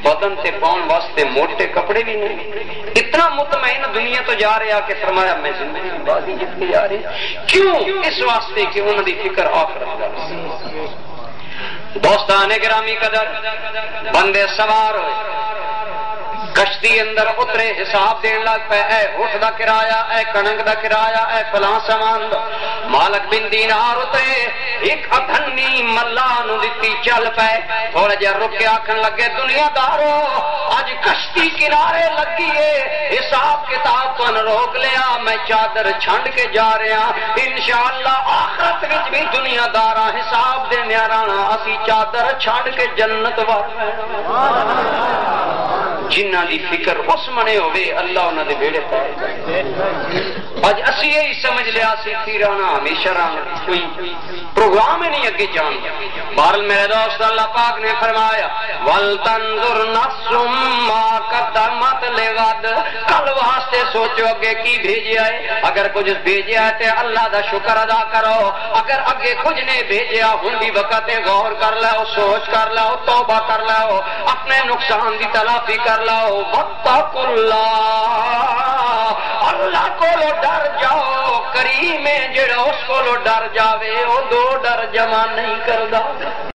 بدن سے پاؤن واسطے موٹے کپڑے بھی نہیں، اتنا مطمئن دنیا تو جا رہا کہ فرمایا میں زندگی بازی جیت کے جا رہی. کیوں؟ اس واسطے کہ انہوں دی فکر آخرت دا. دوستان گرامی قدر، بندے سوار ہوئے، کشتی اندر اترے، حساب دین لگ پے، اے اٹھ دا کرایہ، اے کننگ دا کرایہ، اے فلاں سامان دا. مالک بن دینار اترے، ایک اٹھنی ملا نو دتی، چل پے. تھوڑا جہا رک کے آکھن لگے دنیا دارو اج کشتی کنارے لگی ہے، حساب کتاب تو روک لیا، میں چادر چھنڈ کے جا رہا، انشاءاللہ آخرت وچ بھی دنیا دارا حساب دینے رانا، اسی چادر چھنڈ کے جنت وار. جنہ دی فکر اس منے ہوئے اللہ انہاں دے بیڑے پائے. اج اسی یہی سمجھ لیا سی تھی رانا ہمیشہ رانا، کوئی پروگرام ہی نہیں اگے جان. بہرحال میرے دوست اللہ پاک نے فرمایا وَلْتَنْظُرْ نَفْسٌ مَا قَدَّمَتْ لِغَدٍ، کل واسطے سوچو اگے کی بھیجیا ہے. اگر کچھ بھیجیا ہے تے اللہ دا شکر ادا کرو، اگر اگے کچھ نہیں بھیجیا ہن بھی وقت غور کر لو، سوچ کر لو، توبہ کر لو، اپنے نقصان دی تلافی کر لو. وَاتَّقُوا اللَّهَ، اللہ کو ڈر جاؤ. کریم ہے جڑا اس کو ڈر جاوے وہ دو ڈر جمع نہیں کردا.